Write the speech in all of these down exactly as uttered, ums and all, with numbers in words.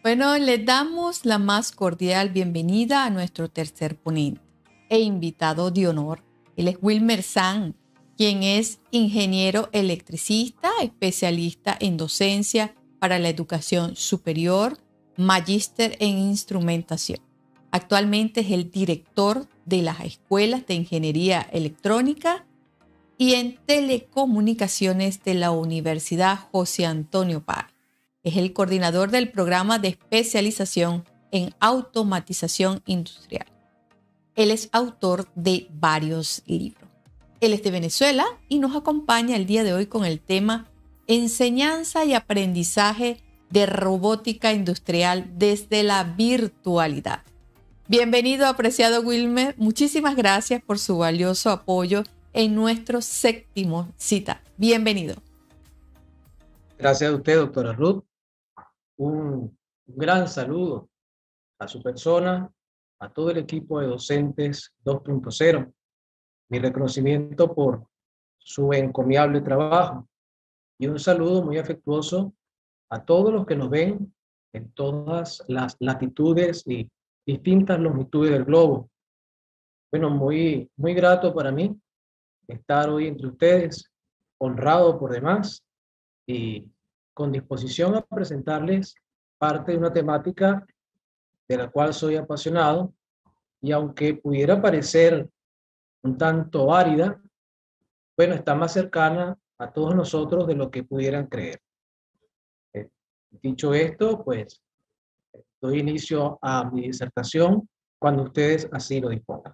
Bueno, les damos la más cordial bienvenida a nuestro tercer ponente e invitado de honor. Él es Wilmer Sanz, quien es ingeniero electricista, especialista en docencia para la educación superior, magíster en instrumentación. Actualmente es el director de las escuelas de ingeniería electrónica y en telecomunicaciones de la Universidad José Antonio Páez. Es el coordinador del programa de especialización en automatización industrial. Él es autor de varios libros. Él es de Venezuela y nos acompaña el día de hoy con el tema Enseñanza y aprendizaje de robótica industrial desde la virtualidad. Bienvenido, apreciado Wilmer. Muchísimas gracias por su valioso apoyo en nuestro séptimo cita. Bienvenido. Gracias a usted, doctora Ruth. Un gran saludo a su persona, a todo el equipo de docentes dos punto cero. Mi reconocimiento por su encomiable trabajo y un saludo muy afectuoso a todos los que nos ven en todas las latitudes y distintas longitudes del globo. Bueno, muy, muy grato para mí estar hoy entre ustedes, honrado por demás y con disposición a presentarles parte de una temática de la cual soy apasionado y aunque pudiera parecer un tanto árida, bueno, está más cercana a todos nosotros de lo que pudieran creer. Eh, dicho esto, pues doy inicio a mi disertación cuando ustedes así lo dispongan.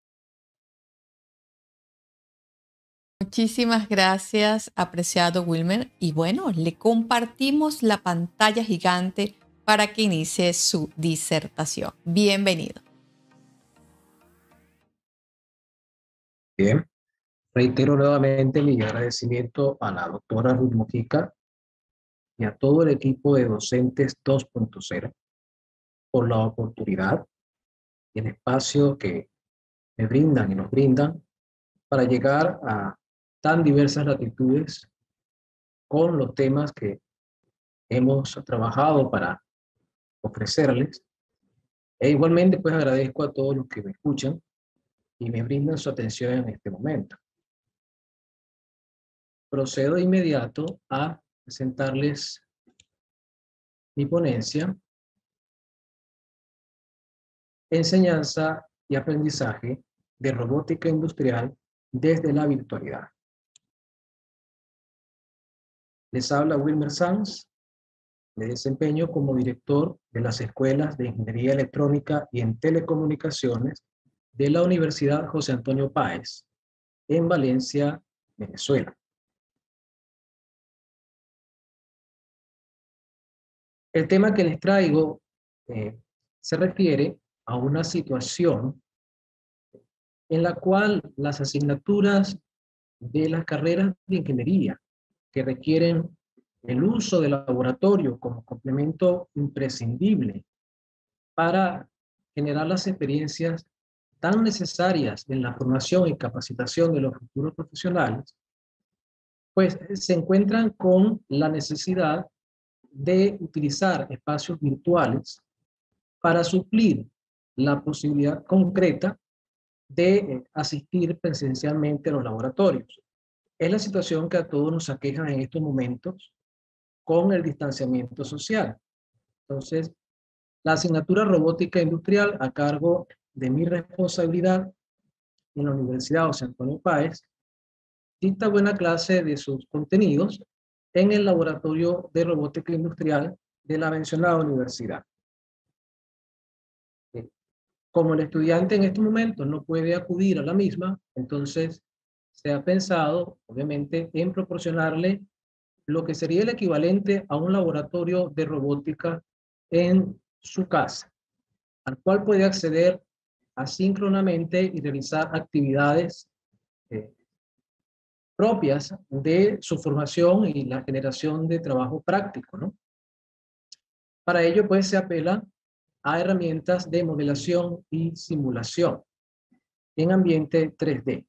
Muchísimas gracias, apreciado Wilmer. Y bueno, le compartimos la pantalla gigante para que inicie su disertación. Bienvenido. Bien, reitero nuevamente mi agradecimiento a la doctora Ruth Mojica y a todo el equipo de docentes dos punto cero por la oportunidad y el espacio que me brindan y nos brindan para llegar a tan diversas latitudes con los temas que hemos trabajado para ofrecerles. E igualmente pues agradezco a todos los que me escuchan y me brindan su atención en este momento. Procedo de inmediato a presentarles mi ponencia, Enseñanza y aprendizaje de robótica industrial desde la virtualidad. Les habla Wilmer Sanz. Me desempeño como director de las escuelas de Ingeniería Electrónica y en Telecomunicaciones de la Universidad José Antonio Páez, en Valencia, Venezuela. El tema que les traigo eh, se refiere a una situación en la cual las asignaturas de las carreras de ingeniería que requieren el uso del laboratorio como complemento imprescindible para generar las experiencias tan necesarias en la formación y capacitación de los futuros profesionales, pues se encuentran con la necesidad de utilizar espacios virtuales para suplir la posibilidad concreta de asistir presencialmente a los laboratorios. Es la situación que a todos nos aqueja en estos momentos con el distanciamiento social. Entonces, la asignatura robótica industrial a cargo de mi responsabilidad en la Universidad José Antonio Páez dicta buena clase de sus contenidos en el laboratorio de robótica industrial de la mencionada universidad. Como el estudiante en estos momentos no puede acudir a la misma, entonces se ha pensado, obviamente, en proporcionarle lo que sería el equivalente a un laboratorio de robótica en su casa, al cual puede acceder asíncronamente y realizar actividades eh, propias de su formación y la generación de trabajo práctico, ¿no? Para ello, pues, se apela a herramientas de modelación y simulación en ambiente tres D.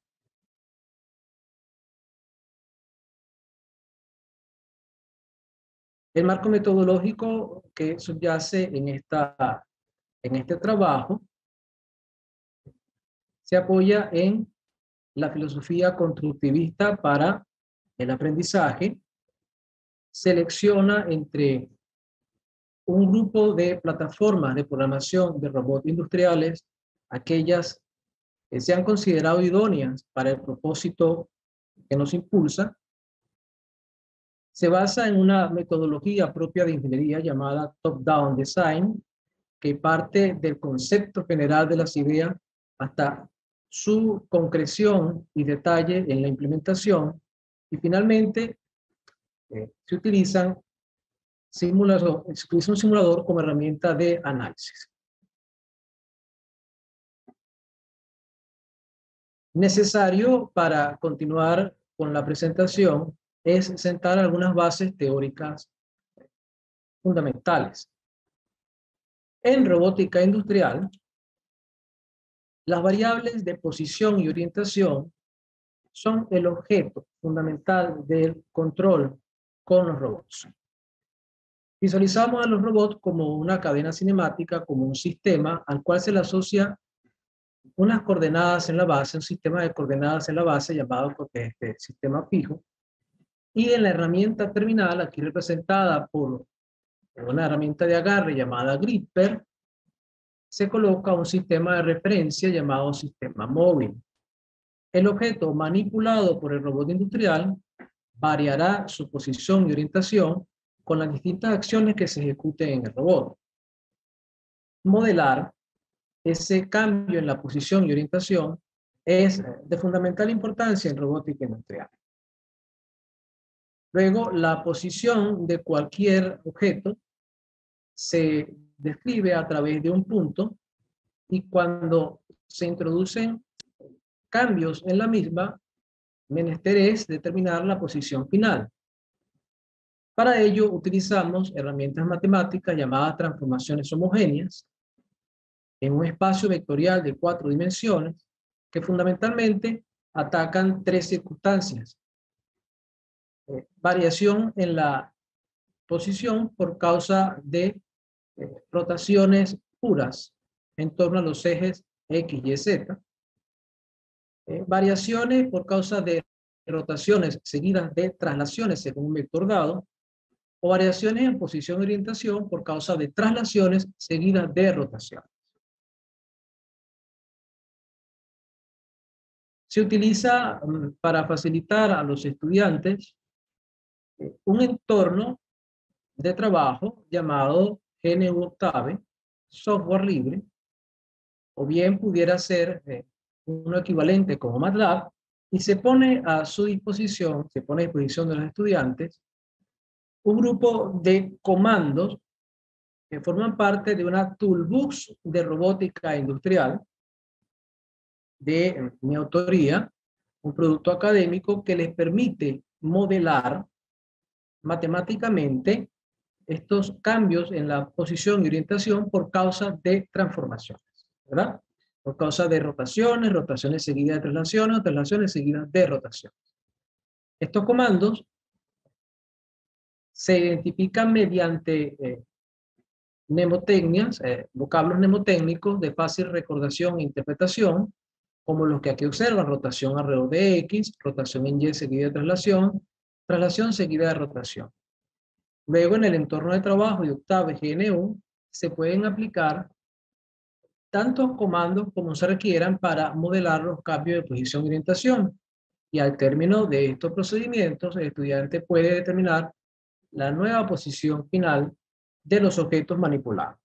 El marco metodológico que subyace en, esta, en este trabajo se apoya en la filosofía constructivista para el aprendizaje, selecciona entre un grupo de plataformas de programación de robots industriales, aquellas que se han considerado idóneas para el propósito que nos impulsa. Se basa en una metodología propia de ingeniería llamada top-down design, que parte del concepto general de las ideas hasta su concreción y detalle en la implementación, y finalmente eh, se utilizan simulador, se utiliza un simulador como herramienta de análisis. Necesario para continuar con la presentación es sentar algunas bases teóricas fundamentales. En robótica industrial, las variables de posición y orientación son el objeto fundamental del control con los robots. Visualizamos a los robots como una cadena cinemática, como un sistema al cual se le asocia unas coordenadas en la base, un sistema de coordenadas en la base llamado este, sistema fijo, y en la herramienta terminal, aquí representada por una herramienta de agarre llamada gripper, se coloca un sistema de referencia llamado sistema móvil. El objeto manipulado por el robot industrial variará su posición y orientación con las distintas acciones que se ejecuten en el robot. Modelar ese cambio en la posición y orientación es de fundamental importancia en robótica industrial. Luego, la posición de cualquier objeto se describe a través de un punto, y cuando se introducen cambios en la misma, menester es determinar la posición final. Para ello utilizamos herramientas matemáticas llamadas transformaciones homogéneas en un espacio vectorial de cuatro dimensiones que fundamentalmente atacan tres circunstancias. Eh, variación en la posición por causa de eh, rotaciones puras en torno a los ejes X y Z. Eh, variaciones por causa de rotaciones seguidas de traslaciones según un vector dado, o variaciones en posición y orientación por causa de traslaciones seguidas de rotaciones. Se utiliza um, para facilitar a los estudiantes eh, un entorno de trabajo llamado G N U Octave, software libre, o bien pudiera ser eh, uno equivalente como MATLAB, y se pone a su disposición, se pone a disposición de los estudiantes, un grupo de comandos que forman parte de una toolbox de robótica industrial de mi autoría, un producto académico que les permite modelar matemáticamente estos cambios en la posición y orientación por causa de transformaciones, ¿verdad? Por causa de rotaciones, rotaciones seguidas de traslaciones, traslaciones seguidas de rotaciones. Estos comandos se identifican mediante eh, mnemotecnias, eh, vocablos mnemotécnicos de fácil recordación e interpretación, como los que aquí observan: rotación alrededor de X, rotación en Y seguida de traslación, traslación seguida de rotación. Luego, en el entorno de trabajo de Octave G N U, se pueden aplicar tantos comandos como se requieran para modelar los cambios de posición y orientación. Y al término de estos procedimientos, el estudiante puede determinar la nueva posición final de los objetos manipulados.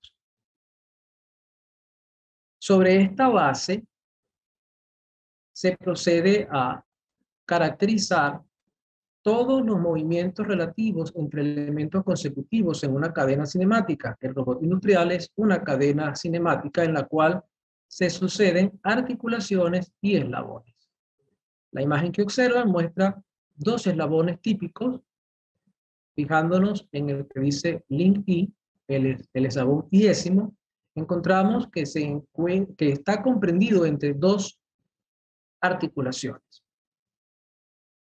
Sobre esta base, se procede a caracterizar todos los movimientos relativos entre elementos consecutivos en una cadena cinemática. El robot industrial es una cadena cinemática en la cual se suceden articulaciones y eslabones. La imagen que observan muestra dos eslabones típicos, fijándonos en el que dice link I, el, el eslabón iésimo, encontramos que, se, que está comprendido entre dos articulaciones.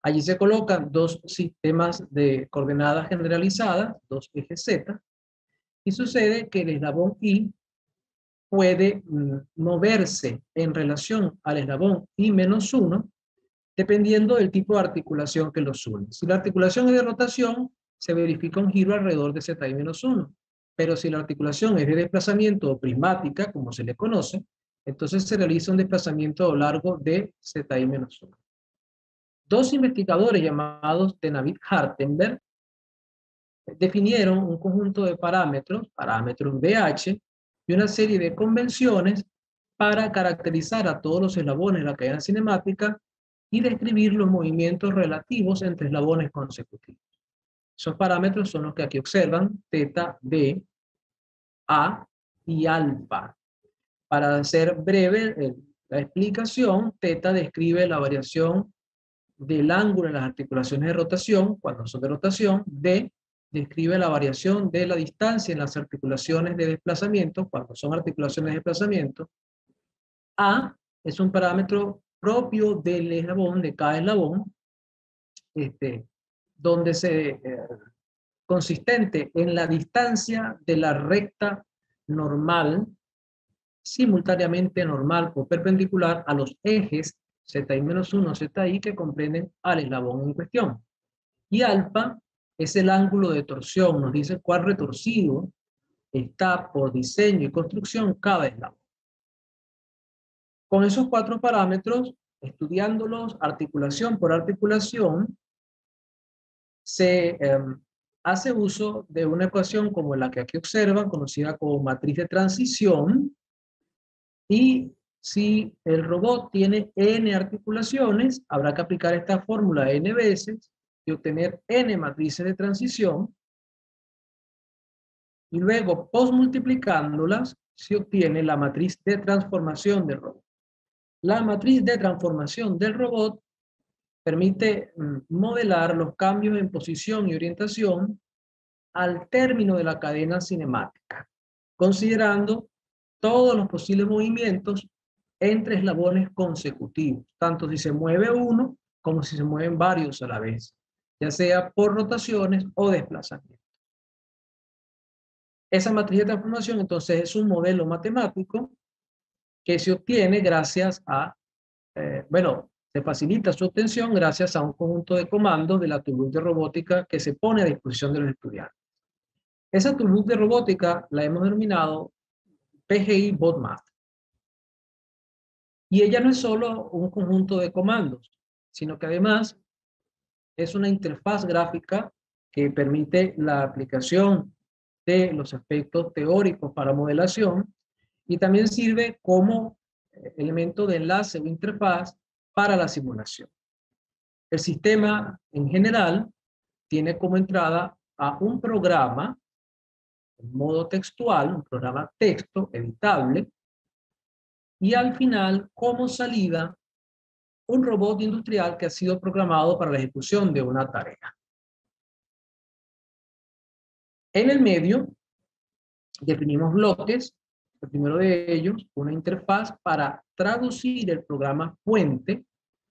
Allí se colocan dos sistemas de coordenadas generalizadas, dos ejes Z, y sucede que el eslabón I puede mm, moverse en relación al eslabón I menos uno, dependiendo del tipo de articulación que los une. Si la articulación es de rotación, se verifica un giro alrededor de Zi menos uno. Pero si la articulación es de desplazamiento o prismática, como se le conoce, entonces se realiza un desplazamiento a lo largo de Zi menos uno. Dos investigadores llamados de David Hartenberg definieron un conjunto de parámetros, parámetros D H, y una serie de convenciones para caracterizar a todos los eslabones de la cadena cinemática y describir los movimientos relativos entre eslabones consecutivos. Esos parámetros son los que aquí observan, teta, D, A y alfa. Para hacer breve eh, la explicación, teta describe la variación del ángulo en las articulaciones de rotación, cuando son de rotación. D describe la variación de la distancia en las articulaciones de desplazamiento, cuando son articulaciones de desplazamiento. A es un parámetro propio del eslabón, de cada eslabón, este, donde se, eh, consistente en la distancia de la recta normal, simultáneamente normal o perpendicular a los ejes Zi menos uno, Zi, que comprenden al eslabón en cuestión. Y alfa es el ángulo de torsión, nos dice cuál retorcido está por diseño y construcción cada eslabón. Con esos cuatro parámetros, estudiándolos articulación por articulación, se eh, hace uso de una ecuación como la que aquí observan, conocida como matriz de transición, y si el robot tiene n articulaciones, habrá que aplicar esta fórmula n veces y obtener n matrices de transición, y luego postmultiplicándolas se obtiene la matriz de transformación del robot. La matriz de transformación del robot permite mm, modelar los cambios en posición y orientación al término de la cadena cinemática, considerando todos los posibles movimientos entre eslabones consecutivos, tanto si se mueve uno como si se mueven varios a la vez, ya sea por rotaciones o desplazamientos. Esa matriz de transformación entonces es un modelo matemático que se obtiene gracias a, eh, bueno, se facilita su obtención gracias a un conjunto de comandos de la toolbook de robótica que se pone a disposición de los estudiantes. Esa toolbook de robótica la hemos denominado P G I BotMath. Y ella no es solo un conjunto de comandos, sino que además es una interfaz gráfica que permite la aplicación de los aspectos teóricos para modelación y también sirve como elemento de enlace o interfaz para la simulación. El sistema en general tiene como entrada a un programa en modo textual, un programa texto editable, y al final como salida un robot industrial que ha sido programado para la ejecución de una tarea. En el medio definimos bloques. El primero de ellos, una interfaz para traducir el programa fuente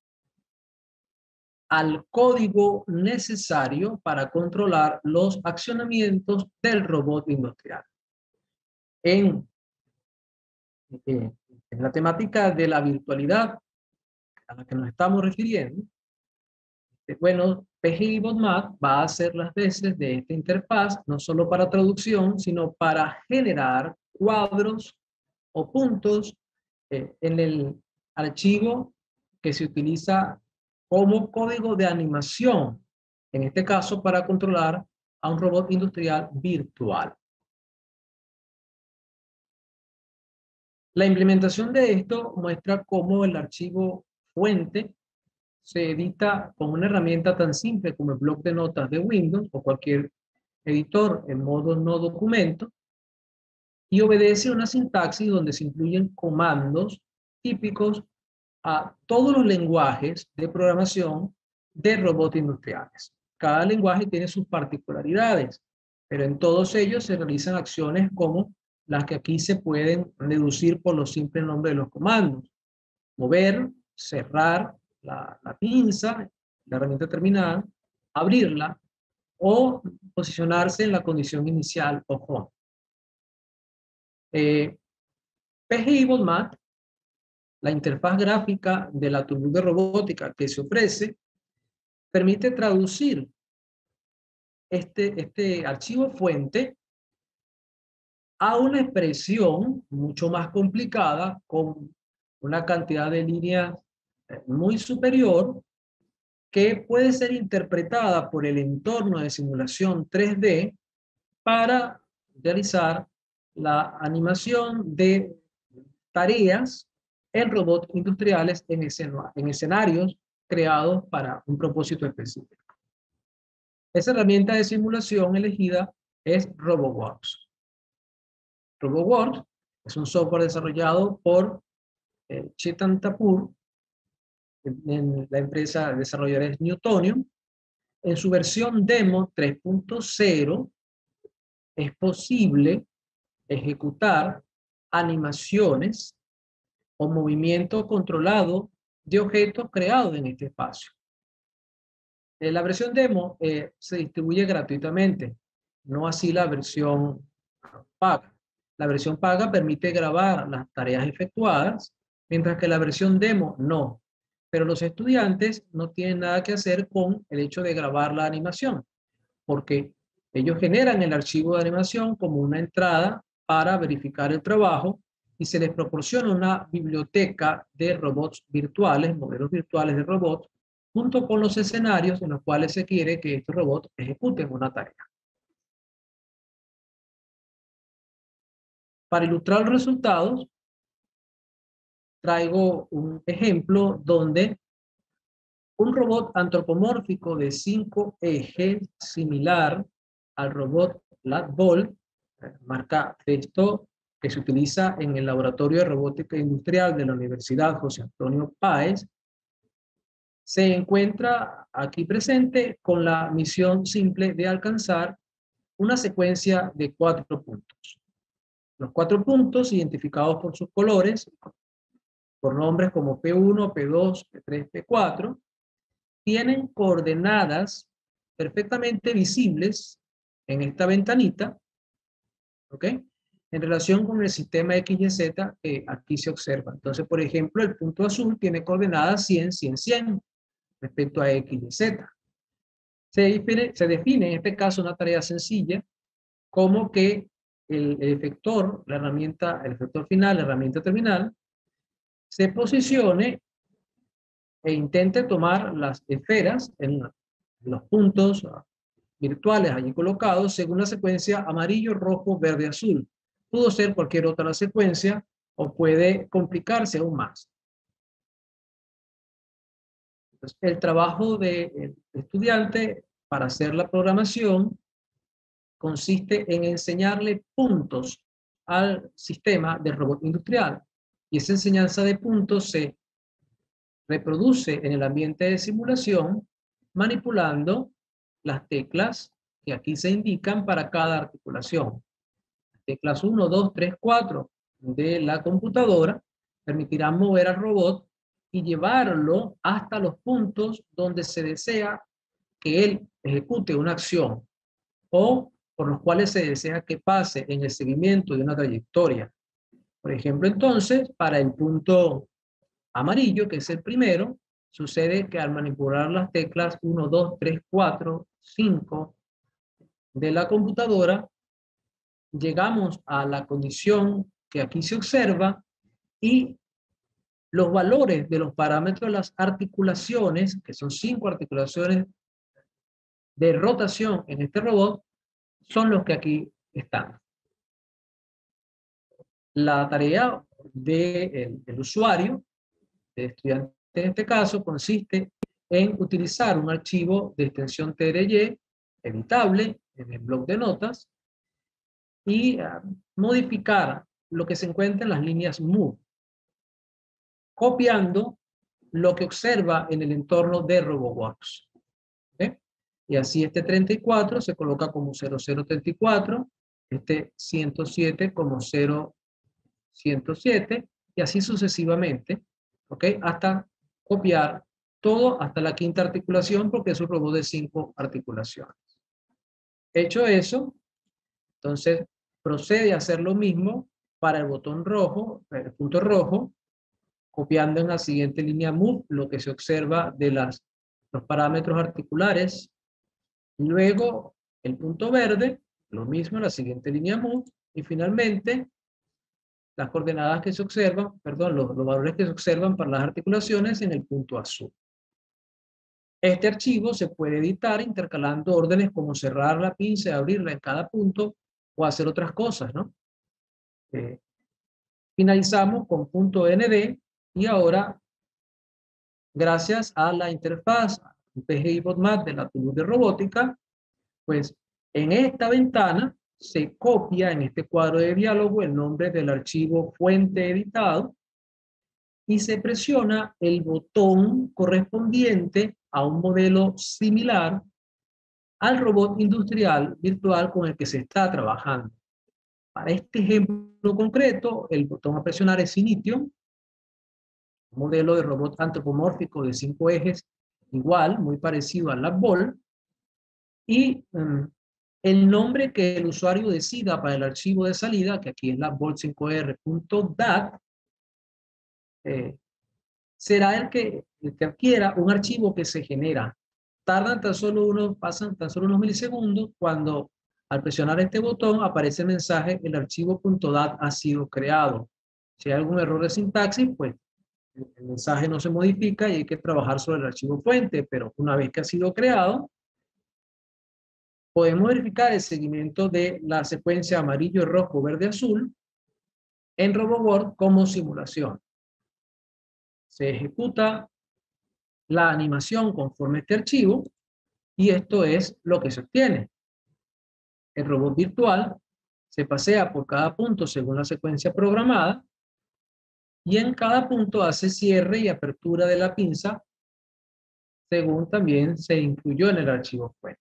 al código necesario para controlar los accionamientos del robot industrial. En, en, en la temática de la virtualidad a la que nos estamos refiriendo, bueno, P G I BotMath va a hacer las veces de esta interfaz, no solo para traducción, sino para generar cuadros o puntos eh, en el archivo que se utiliza como código de animación, en este caso para controlar a un robot industrial virtual. La implementación de esto muestra cómo el archivo fuente se edita con una herramienta tan simple como el bloc de notas de Windows o cualquier editor en modo no documento, y obedece una sintaxis donde se incluyen comandos típicos a todos los lenguajes de programación de robots industriales. Cada lenguaje tiene sus particularidades, pero en todos ellos se realizan acciones como las que aquí se pueden deducir por los simples nombres de los comandos. Mover, cerrar la, la pinza, la herramienta terminal, abrirla o posicionarse en la condición inicial o home. Eh, P G I BotMat, la interfaz gráfica de la toolbook de robótica que se ofrece, permite traducir este, este archivo fuente a una expresión mucho más complicada con una cantidad de líneas muy superior que puede ser interpretada por el entorno de simulación tres D para realizar la animación de tareas en robots industriales en, escen en escenarios creados para un propósito específico. Esa herramienta de simulación elegida es RoboWorks. RoboWorks es un software desarrollado por eh, Chetan Tapur, en, en la empresa desarrolladora es Newtonium. En su versión demo tres punto cero es posible ejecutar animaciones o movimiento controlado de objetos creados en este espacio. Eh, la versión demo eh, se distribuye gratuitamente, no así la versión paga. La versión paga permite grabar las tareas efectuadas, mientras que la versión demo no. Pero los estudiantes no tienen nada que hacer con el hecho de grabar la animación, porque ellos generan el archivo de animación como una entrada para verificar el trabajo y se les proporciona una biblioteca de robots virtuales, modelos virtuales de robots, junto con los escenarios en los cuales se quiere que estos robots ejecuten una tarea. Para ilustrar los resultados, traigo un ejemplo donde un robot antropomórfico de cinco ejes, similar al robot Latbol, marca Festo, que se utiliza en el Laboratorio de Robótica Industrial de la Universidad José Antonio Páez, se encuentra aquí presente con la misión simple de alcanzar una secuencia de cuatro puntos. Los cuatro puntos, identificados por sus colores, por nombres como P uno, P dos, P tres, P cuatro, tienen coordenadas perfectamente visibles en esta ventanita, ¿ok? En relación con el sistema X Y Z que aquí se observa. Entonces, por ejemplo, el punto azul tiene coordenadas cien, cien, cien respecto a X Y Z. Se define, se define en este caso una tarea sencilla como que el, el efector, la herramienta, el efector final, la herramienta terminal, se posicione e intente tomar las esferas en los puntos virtuales allí colocados según la secuencia amarillo, rojo, verde, azul. Pudo ser cualquier otra secuencia o puede complicarse aún más. Entonces, el trabajo del estudiante para hacer la programación consiste en enseñarle puntos al sistema de robot industrial. Y esa enseñanza de puntos se reproduce en el ambiente de simulación manipulando las teclas que aquí se indican para cada articulación. Las teclas uno, dos, tres, cuatro de la computadora permitirán mover al robot y llevarlo hasta los puntos donde se desea que él ejecute una acción o por los cuales se desea que pase en el seguimiento de una trayectoria. Por ejemplo, entonces, para el punto amarillo, que es el primero, sucede que al manipular las teclas uno, dos, tres, cuatro, cinco de la computadora, llegamos a la condición que aquí se observa y los valores de los parámetros de las articulaciones, que son cinco articulaciones de rotación en este robot, son los que aquí están. La tarea del de usuario, del estudiante en este caso, consiste en utilizar un archivo de extensión T R Y editable en el bloc de notas y uh, modificar lo que se encuentra en las líneas Move, copiando lo que observa en el entorno de RoboWorks. ¿Okay? Y así este treinta y cuatro se coloca como cero cero treinta y cuatro, este ciento siete como cero ciento siete, y así sucesivamente, ¿ok? Hasta copiar todo hasta la quinta articulación, porque es un robot de cinco articulaciones. Hecho eso, entonces procede a hacer lo mismo para el botón rojo, el punto rojo, copiando en la siguiente línea move lo que se observa de las, los parámetros articulares. Y luego el punto verde, lo mismo en la siguiente línea move. Y finalmente, las coordenadas que se observan, perdón, los, los valores que se observan para las articulaciones en el punto azul. Este archivo se puede editar intercalando órdenes como cerrar la pinza y abrirla en cada punto o hacer otras cosas, ¿no? Eh, finalizamos con punto .nd y ahora, gracias a la interfaz P G I Botmap de la Toolbook de robótica, pues en esta ventana se copia en este cuadro de diálogo el nombre del archivo fuente editado y se presiona el botón correspondiente a un modelo similar al robot industrial virtual con el que se está trabajando. Para este ejemplo concreto, el botón a presionar es Initium, un modelo de robot antropomórfico de cinco ejes, igual, muy parecido al LabVol, y um, el nombre que el usuario decida para el archivo de salida, que aquí es labvol cinco r punto dat, eh, será el que, el que adquiera un archivo que se genera. Tardan tan solo unos, pasan tan solo unos milisegundos cuando al presionar este botón aparece el mensaje el archivo .dat ha sido creado. Si hay algún error de sintaxis, pues el mensaje no se modifica y hay que trabajar sobre el archivo fuente, pero una vez que ha sido creado, podemos verificar el seguimiento de la secuencia amarillo, rojo, verde, azul en RoboWorld como simulación. Se ejecuta la animación conforme a este archivo y esto es lo que se obtiene. El robot virtual se pasea por cada punto según la secuencia programada y en cada punto hace cierre y apertura de la pinza según también se incluyó en el archivo fuente.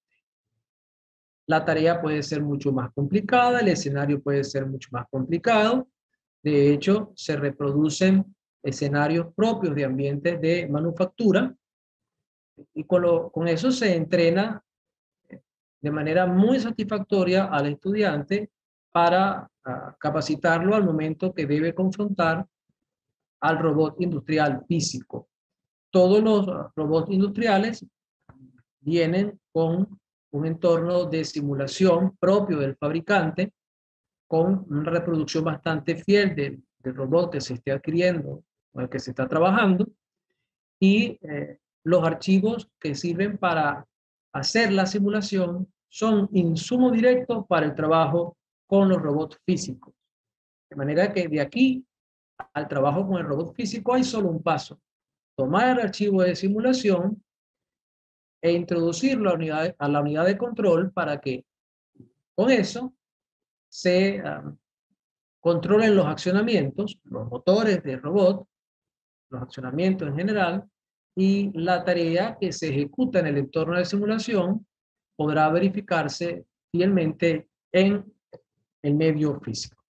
La tarea puede ser mucho más complicada, el escenario puede ser mucho más complicado. De hecho, se reproducen escenarios propios de ambientes de manufactura y con, lo, con eso se entrena de manera muy satisfactoria al estudiante para uh, capacitarlo al momento que debe confrontar al robot industrial físico. Todos los robots industriales vienen con un entorno de simulación propio del fabricante, con una reproducción bastante fiel del, del robot que se esté adquiriendo o el que se está trabajando, y eh, los archivos que sirven para hacer la simulación son insumo directo para el trabajo con los robots físicos. De manera que de aquí al trabajo con el robot físico hay solo un paso: tomar el archivo de simulación e introducirlo a la unidad, a la unidad de control para que con eso se um, controlen los accionamientos, los motores del robot, los accionamientos en general, y la tarea que se ejecuta en el entorno de simulación podrá verificarse fielmente en el medio físico.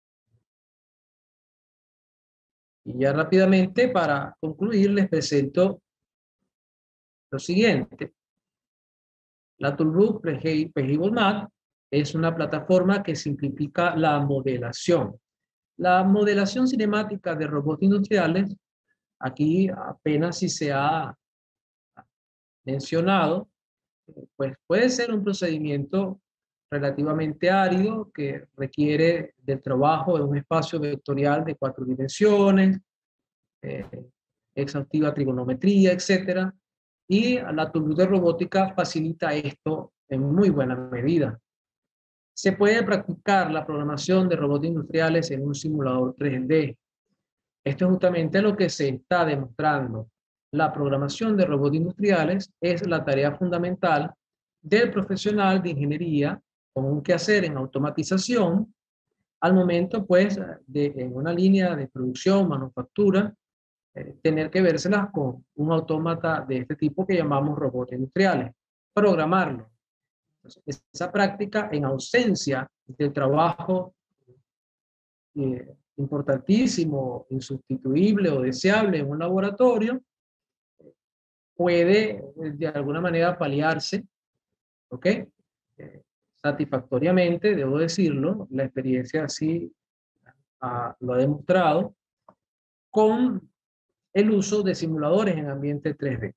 Y ya rápidamente, para concluir, les presento lo siguiente. La Toolbook P G I Botmap es una plataforma que simplifica la modelación. La modelación cinemática de robots industriales, aquí apenas si se ha mencionado, pues puede ser un procedimiento relativamente árido que requiere del trabajo en un espacio vectorial de cuatro dimensiones, eh, exhaustiva trigonometría, etcétera. Y la Toolbook de robótica facilita esto en muy buena medida. Se puede practicar la programación de robots industriales en un simulador tres D. Esto es justamente lo que se está demostrando. La programación de robots industriales es la tarea fundamental del profesional de ingeniería con un quehacer en automatización al momento, pues, de en una línea de producción, manufactura, eh, tener que vérselas con un autómata de este tipo que llamamos robots industriales. Programarlo. Entonces, esa práctica, en ausencia del trabajo eh, importantísimo, insustituible o deseable en un laboratorio, puede de alguna manera paliarse, ¿ok? Eh, satisfactoriamente, debo decirlo, la experiencia así ah, lo ha demostrado, con el uso de simuladores en ambiente tres D.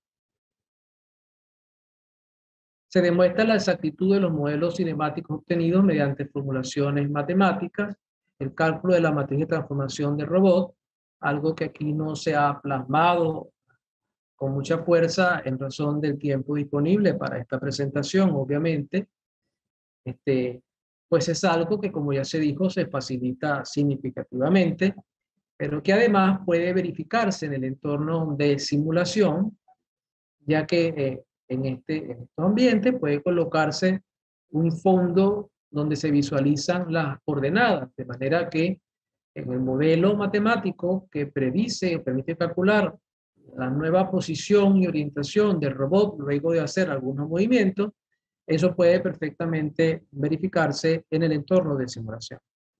Se demuestra la exactitud de los modelos cinemáticos obtenidos mediante formulaciones matemáticas, el cálculo de la matriz de transformación del robot, algo que aquí no se ha plasmado con mucha fuerza en razón del tiempo disponible para esta presentación, obviamente. Este, pues es algo que, como ya se dijo, se facilita significativamente, pero que además puede verificarse en el entorno de simulación, ya que eh, en, este, en estos ambientes puede colocarse un fondo donde se visualizan las coordenadas, de manera que en el modelo matemático que predice o permite calcular la nueva posición y orientación del robot luego de hacer algunos movimientos, eso puede perfectamente verificarse en el entorno de simulación.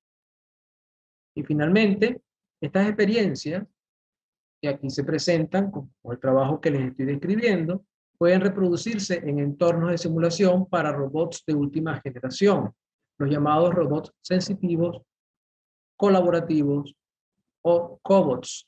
Y finalmente, estas experiencias que aquí se presentan, como el trabajo que les estoy describiendo, pueden reproducirse en entornos de simulación para robots de última generación, los llamados robots sensitivos, colaborativos o cobots,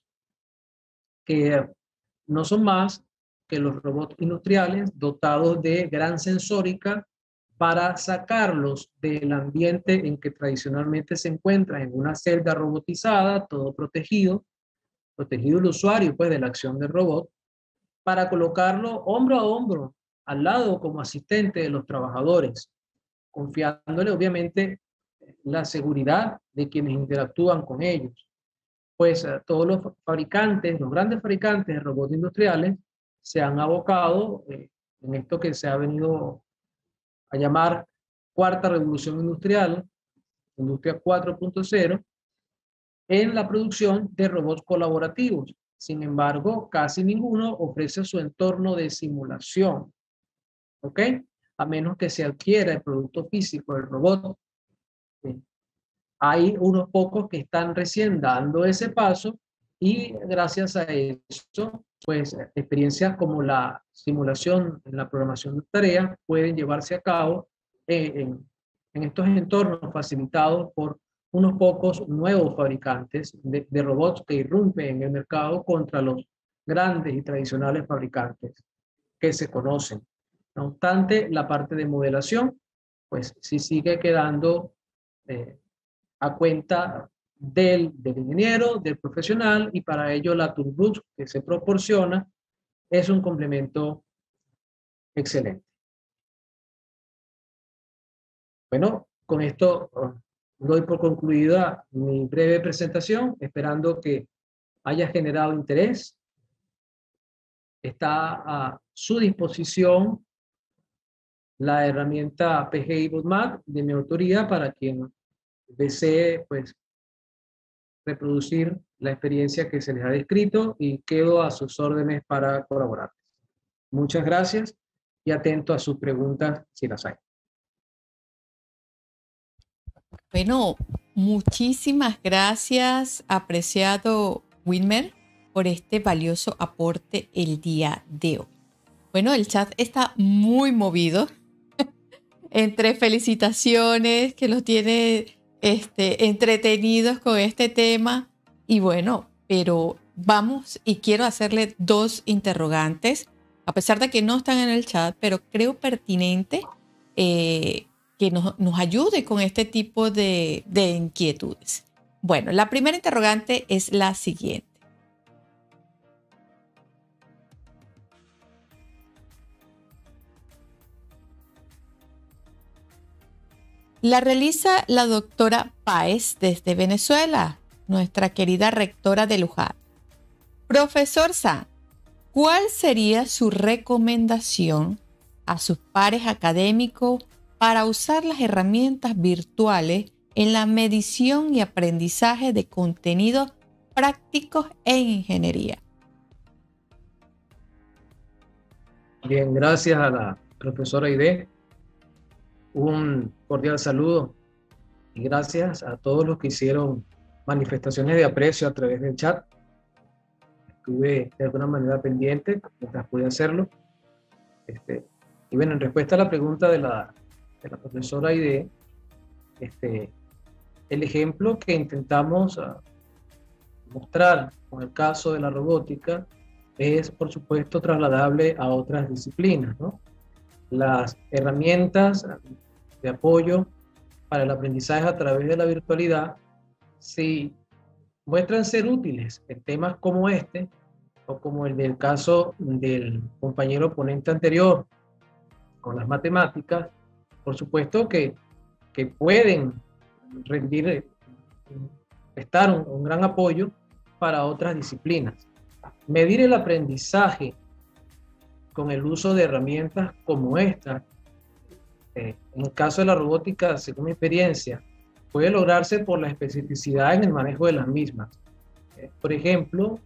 que no son más que los robots industriales dotados de gran sensórica para sacarlos del ambiente en que tradicionalmente se encuentran, en una celda robotizada, todo protegido, protegido el usuario pues de la acción del robot, para colocarlo hombro a hombro, al lado como asistente de los trabajadores, confiándole obviamente la seguridad de quienes interactúan con ellos. Pues uh, todos los fabricantes, los grandes fabricantes de robots industriales, se han abocado eh, en esto que se ha venido a llamar cuarta revolución industrial, industria cuatro punto cero, en la producción de robots colaborativos. Sin embargo, casi ninguno ofrece su entorno de simulación, ¿ok? A menos que se adquiera el producto físico del robot. ¿Sí? Hay unos pocos que están recién dando ese paso y gracias a eso, pues experiencias como la simulación en la programación de tareas pueden llevarse a cabo en, en, en estos entornos facilitados por unos pocos nuevos fabricantes de, de robots que irrumpen en el mercado contra los grandes y tradicionales fabricantes que se conocen. No obstante, la parte de modelación, pues sí sigue quedando eh, a cuenta del, del ingeniero, del profesional, y para ello la toolbox que se proporciona es un complemento excelente. Bueno, con esto uh, doy por concluida mi breve presentación, esperando que haya generado interés. Está a su disposición la herramienta P G I Bootmap de mi autoría para quien desee pues reproducir la experiencia que se les ha descrito, y quedo a sus órdenes para colaborar. Muchas gracias y atento a sus preguntas si las hay. Bueno, muchísimas gracias, apreciado Wilmer, por este valioso aporte el día de hoy. Bueno, el chat está muy movido entre felicitaciones que los tiene este, entretenidos con este tema. Y bueno, pero vamos, y quiero hacerle dos interrogantes, a pesar de que no están en el chat, pero creo pertinente eh, que nos, nos ayude con este tipo de, de inquietudes. Bueno, la primera interrogante es la siguiente. La realiza la doctora Páez desde Venezuela, nuestra querida rectora de Luján. Profesor San, ¿cuál sería su recomendación a sus pares académicos para usar las herramientas virtuales en la medición y aprendizaje de contenidos prácticos en ingeniería? Bien, gracias a la profesora Aide. Un cordial saludo y gracias a todos los que hicieron manifestaciones de aprecio a través del chat. estuve de alguna manera pendiente mientras pude hacerlo. Este, y bueno, en respuesta a la pregunta de la, de la profesora Aide, este, el ejemplo que intentamos uh, mostrar con el caso de la robótica es, por supuesto, trasladable a otras disciplinas, ¿no? Las herramientas de apoyo para el aprendizaje a través de la virtualidad, si muestran ser útiles en temas como este, o como el del caso del compañero ponente anterior, con las matemáticas, por supuesto que, que pueden rendir, prestar un, un gran apoyo para otras disciplinas. Medir el aprendizaje con el uso de herramientas como esta, eh, en el caso de la robótica, según mi experiencia, puede lograrse por la especificidad en el manejo de las mismas. Eh, por ejemplo,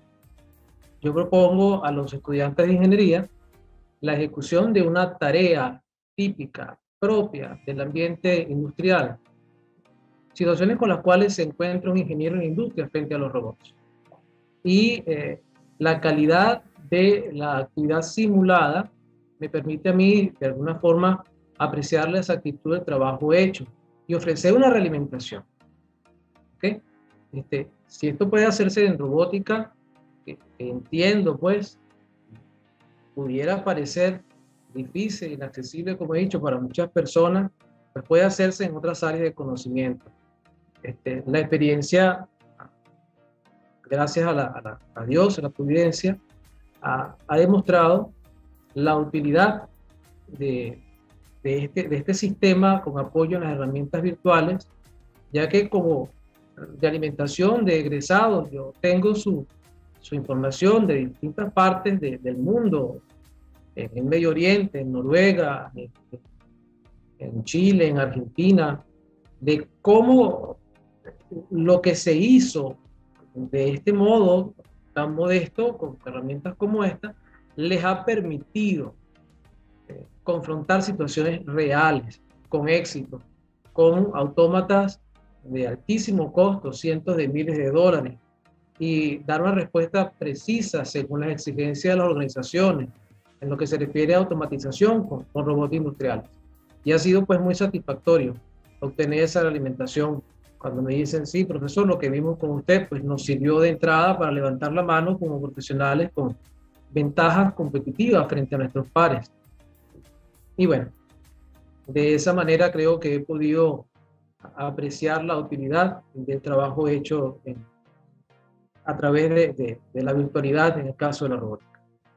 yo propongo a los estudiantes de ingeniería la ejecución de una tarea típica, propia del ambiente industrial, situaciones con las cuales se encuentra un ingeniero en la industria frente a los robots. Y eh, la calidad de la actividad simulada me permite a mí, de alguna forma, apreciar la exactitud del trabajo hecho y ofrecer una realimentación. ¿Okay? Este, si esto puede hacerse en robótica, que, que entiendo, pues, pudiera parecer difícil, inaccesible, como he dicho, para muchas personas, pues puede hacerse en otras áreas de conocimiento. Este, la experiencia, gracias a, la, a, la, a Dios, a la providencia, ha, ha demostrado la utilidad de, de, este, de este sistema con apoyo en las herramientas virtuales, ya que como de alimentación de egresados, yo tengo su, su información de distintas partes de, del mundo, en, en Medio Oriente, en Noruega, en, en Chile, en Argentina, de cómo lo que se hizo de este modo tan modesto, con herramientas como esta, les ha permitido eh, confrontar situaciones reales, con éxito, con autómatas de altísimo costo, cientos de miles de dólares, y dar una respuesta precisa según las exigencias de las organizaciones, en lo que se refiere a automatización con, con robots industriales. Y ha sido pues muy satisfactorio obtener esa alimentación. Cuando me dicen, sí, profesor, lo que vimos con usted, pues nos sirvió de entrada para levantar la mano como profesionales con ventajas competitivas frente a nuestros pares. Y bueno, de esa manera creo que he podido apreciar la utilidad del trabajo hecho en, a través de, de, de la virtualidad en el caso de la robótica.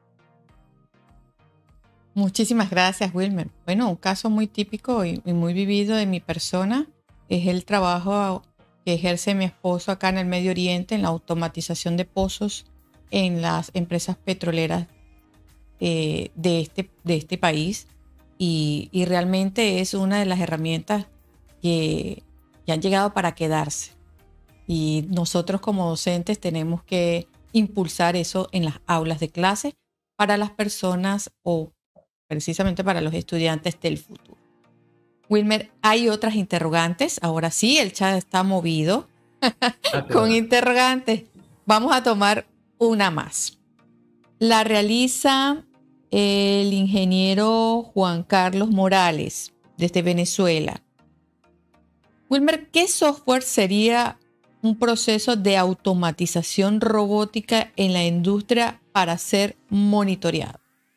Muchísimas gracias, Wilmer. Bueno, un caso muy típico y, y muy vivido de mi persona es el trabajo que ejerce mi esposo acá en el Medio Oriente en la automatización de pozos en las empresas petroleras eh, de, este, de este país. Y, y realmente es una de las herramientas que, que han llegado para quedarse. Y nosotros como docentes tenemos que impulsar eso en las aulas de clase para las personas o precisamente para los estudiantes del futuro. Wilmer, hay otras interrogantes. Ahora sí, el chat está movido con interrogantes. Vamos a tomar una más. La realiza el ingeniero Juan Carlos Morales desde Venezuela. Wilmer, ¿qué software sería un proceso de automatización robótica en la industria para ser monitoreado?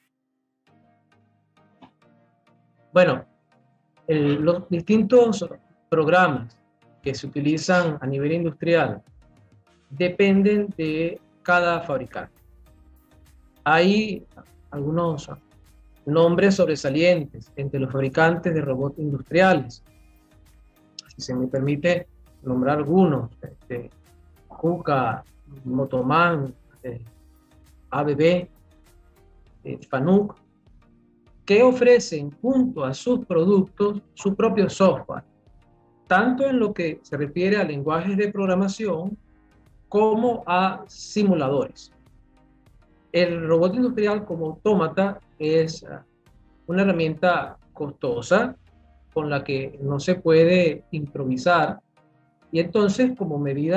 Bueno, el, los distintos programas que se utilizan a nivel industrial dependen de cada fabricante. Hay algunos nombres sobresalientes entre los fabricantes de robots industriales. Si se me permite nombrar algunos, este, KUKA, Motoman, eh, A B B, eh, Fanuc, que ofrecen junto a sus productos su propio software, tanto en lo que se refiere a lenguajes de programación como a simuladores. El robot industrial como autómata es una herramienta costosa con la que no se puede improvisar, y entonces como medida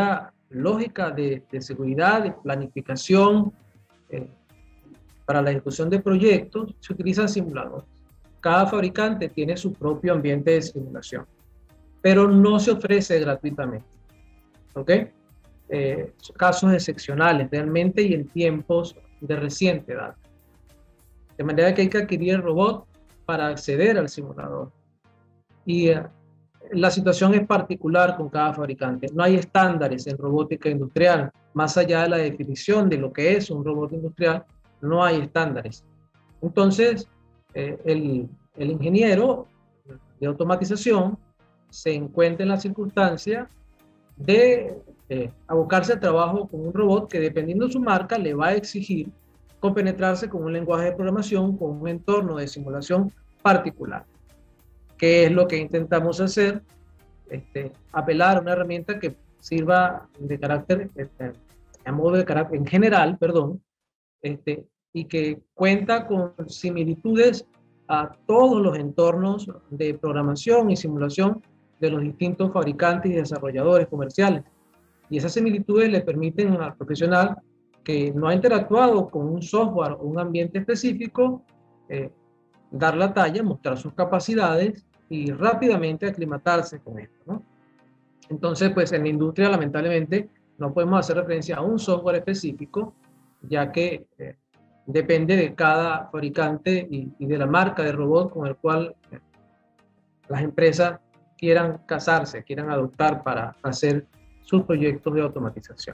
lógica de, de seguridad, de planificación, eh, para la ejecución de proyectos, se utilizan simuladores. Cada fabricante tiene su propio ambiente de simulación, pero no se ofrece gratuitamente. ¿Ok? Eh, casos excepcionales realmente y en tiempos de reciente edad. De manera que hay que adquirir el robot para acceder al simulador. Y eh, la situación es particular con cada fabricante. No hay estándares en robótica industrial. Más allá de la definición de lo que es un robot industrial, no hay estándares. Entonces, eh, el, el ingeniero de automatización se encuentra en la circunstancia de eh, abocarse al trabajo con un robot que, dependiendo de su marca, le va a exigir compenetrarse con un lenguaje de programación, con un entorno de simulación particular. ¿Qué es lo que intentamos hacer? Este, apelar a una herramienta que sirva de carácter, este, a modo de carácter, en general, perdón, este, y que cuenta con similitudes a todos los entornos de programación y simulación de los distintos fabricantes y desarrolladores comerciales. Y esas similitudes le permiten al profesional que no ha interactuado con un software o un ambiente específico, eh, dar la talla, mostrar sus capacidades y rápidamente aclimatarse con esto, ¿no? Entonces, pues en la industria, lamentablemente, no podemos hacer referencia a un software específico, ya que eh, depende de cada fabricante y, y de la marca de robot con el cual eh, las empresas quieran casarse, quieran adoptar para hacer sus proyectos de automatización.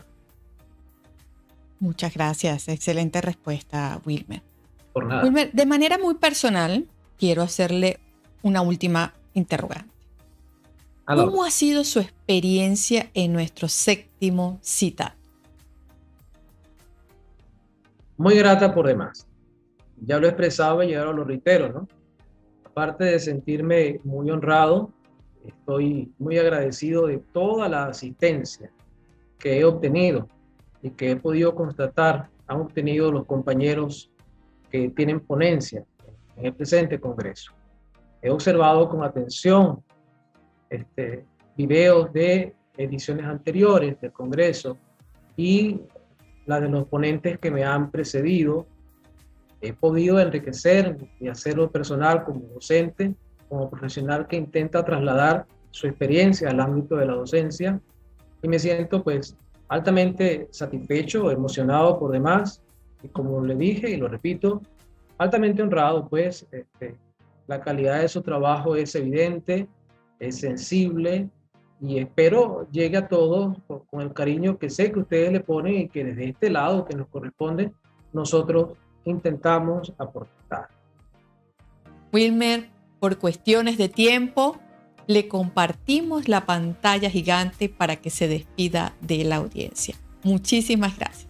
Muchas gracias. Excelente respuesta, Wilmer. Por nada. Wilmer, de manera muy personal, quiero hacerle una última interrogante. Aló. ¿Cómo ha sido su experiencia en nuestro séptimo CITAD? Muy grata por demás. Ya lo he expresado y ahora lo reitero, ¿no? Aparte de sentirme muy honrado, estoy muy agradecido de toda la asistencia que he obtenido y que he podido constatar han obtenido los compañeros que tienen ponencia en el presente congreso. He observado con atención este, videos de ediciones anteriores del congreso y la de los ponentes que me han precedido. He podido enriquecer y hacerlo personal como docente, como profesional que intenta trasladar su experiencia al ámbito de la docencia, y me siento pues altamente satisfecho, emocionado por demás, y como le dije y lo repito, altamente honrado, pues este, la calidad de su trabajo es evidente, es sensible, y espero llegue a todos con, con el cariño que sé que ustedes le ponen y que desde este lado que nos corresponde, nosotros intentamos aportar. Wilmer, por cuestiones de tiempo, le compartimos la pantalla gigante para que se despida de la audiencia. Muchísimas gracias.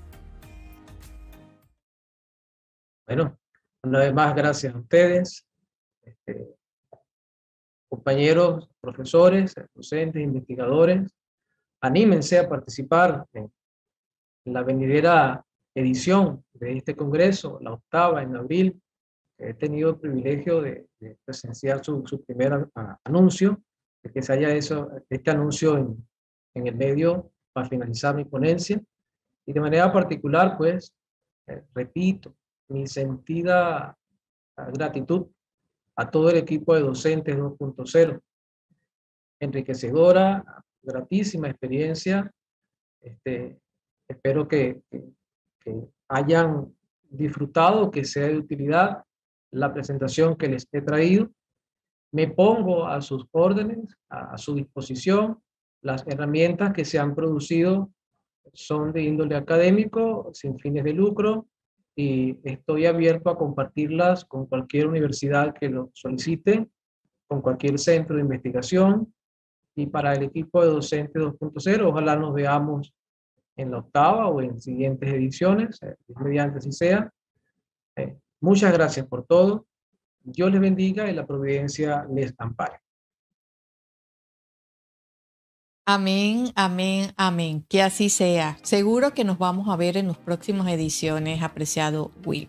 Bueno, una vez más, gracias a ustedes, este, compañeros, profesores, docentes, investigadores. Anímense a participar en la venidera edición de este congreso, la octava en abril. He tenido el privilegio de, de presenciar su, su primer a, anuncio, de que se haya eso, este anuncio en, en el medio para finalizar mi ponencia. Y de manera particular, pues, eh, repito, mi sentida gratitud a todo el equipo de docentes dos punto cero. Enriquecedora, gratísima experiencia. Este, espero que, que, que hayan disfrutado, que sea de utilidad la presentación que les he traído. Me pongo a sus órdenes, a, a su disposición. Las herramientas que se han producido son de índole académico, sin fines de lucro, y estoy abierto a compartirlas con cualquier universidad que lo solicite, con cualquier centro de investigación. Y para el equipo de docentes dos punto cero, ojalá nos veamos en la octava o en siguientes ediciones, eh, mediante así sea. Eh, muchas gracias por todo. Dios les bendiga y la providencia les ampare. Amén, amén, amén. Que así sea. Seguro que nos vamos a ver en las próximas ediciones, apreciado Will.